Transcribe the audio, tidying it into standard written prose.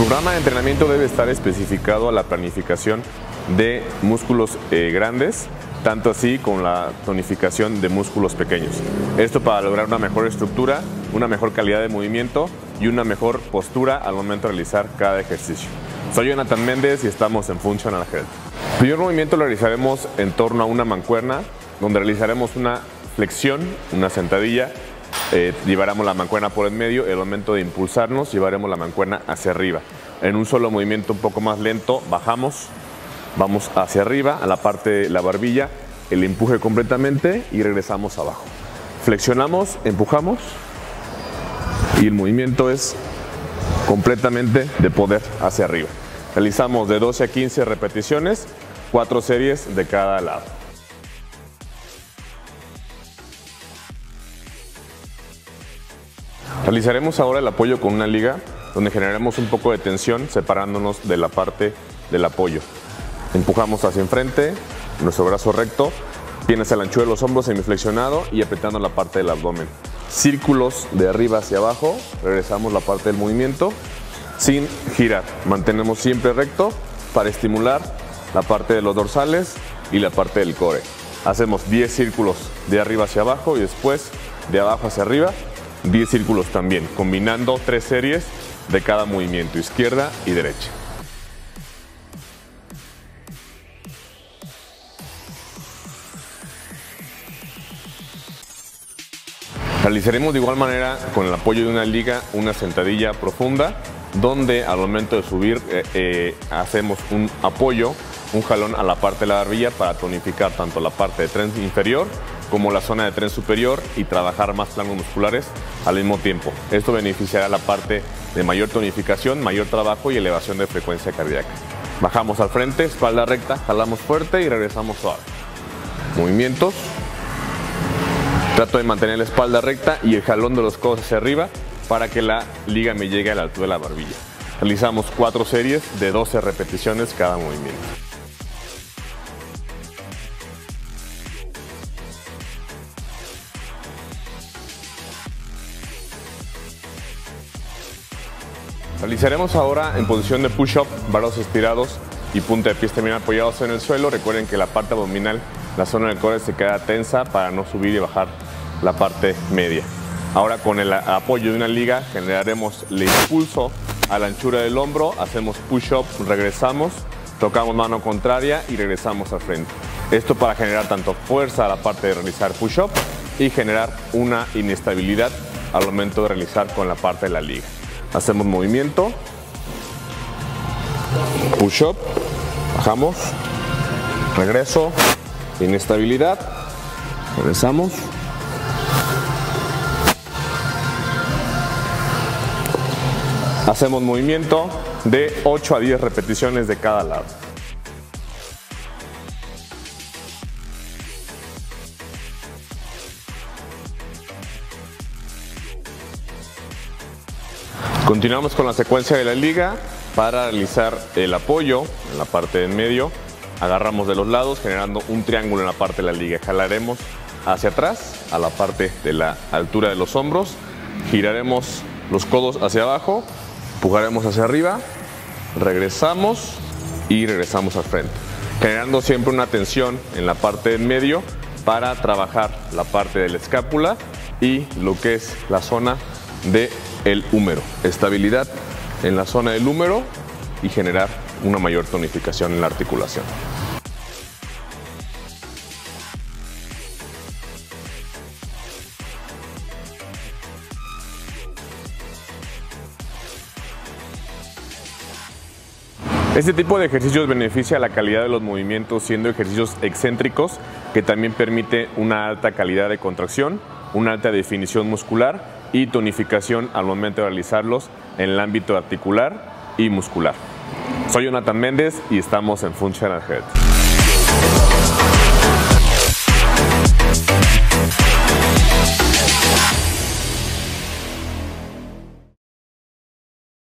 programa de entrenamiento debe estar especificado a la planificación de músculos grandes, tanto así con la tonificación de músculos pequeños. Esto para lograr una mejor estructura, una mejor calidad de movimiento y una mejor postura al momento de realizar cada ejercicio. Soy Jonathan Méndez y estamos en Functional Health. El primer movimiento lo realizaremos en torno a una mancuerna, donde realizaremos una flexión, una sentadilla. Llevaremos la mancuerna por en medio. El momento de impulsarnos, llevaremos la mancuerna hacia arriba. En un solo movimiento un poco más lento, bajamos, vamos hacia arriba, a la parte de la barbilla, el empuje completamente y regresamos abajo. Flexionamos, empujamos y el movimiento es completamente de poder hacia arriba. Realizamos de 12 a 15 repeticiones, 4 series de cada lado. Realizaremos ahora el apoyo con una liga, donde generaremos un poco de tensión separándonos de la parte del apoyo. Empujamos hacia enfrente, nuestro brazo recto, piernas a la anchura de los hombros semiflexionado y apretando la parte del abdomen. Círculos de arriba hacia abajo, regresamos la parte del movimiento sin girar. Mantenemos siempre recto para estimular la parte de los dorsales y la parte del core. Hacemos 10 círculos de arriba hacia abajo y después de abajo hacia arriba 10 círculos también, combinando 3 series de cada movimiento, izquierda y derecha. Realizaremos de igual manera con el apoyo de una liga una sentadilla profunda, donde al momento de subir hacemos un apoyo, un jalón a la parte de la barbilla para tonificar tanto la parte de tren inferior como la zona de tren superior y trabajar más planos musculares al mismo tiempo. Esto beneficiará la parte de mayor tonificación, mayor trabajo y elevación de frecuencia cardíaca. Bajamos al frente, espalda recta, jalamos fuerte y regresamos suave. Movimientos. Trato de mantener la espalda recta y el jalón de los codos hacia arriba para que la liga me llegue a la altura de la barbilla. Realizamos 4 series de 12 repeticiones cada movimiento. Realizaremos ahora en posición de push-up, brazos estirados y punta de pies también apoyados en el suelo. Recuerden que la parte abdominal, la zona del core se queda tensa para no subir y bajar la parte media. Ahora con el apoyo de una liga generaremos el impulso a la anchura del hombro, hacemos push-up, regresamos, tocamos mano contraria y regresamos al frente. Esto para generar tanto fuerza a la parte de realizar push-up y generar una inestabilidad al momento de realizar con la parte de la liga. Hacemos movimiento, push-up, bajamos, regreso, inestabilidad, regresamos. Hacemos movimiento de 8 a 10 repeticiones de cada lado. Continuamos con la secuencia de la liga. Para realizar el apoyo en la parte de en medio, agarramos de los lados generando un triángulo en la parte de la liga. Jalaremos hacia atrás a la parte de la altura de los hombros, giraremos los codos hacia abajo, empujaremos hacia arriba, regresamos y regresamos al frente, generando siempre una tensión en la parte de en medio para trabajar la parte de la escápula y lo que es la zona del húmero. Estabilidad en la zona del húmero y generar una mayor tonificación en la articulación. Este tipo de ejercicios beneficia la calidad de los movimientos, siendo ejercicios excéntricos que también permite una alta calidad de contracción, una alta definición muscular y tonificación al momento de realizarlos en el ámbito articular y muscular. Soy Jonathan Méndez y estamos en Functional Health.